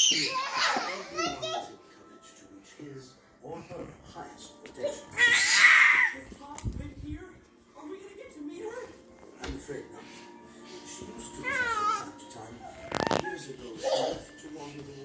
Everyone has the courage to reach his or her highest potential. Top right here? Are we gonna get to meet her? I'm afraid not. She used to from time to time. Years ago, she left to wander the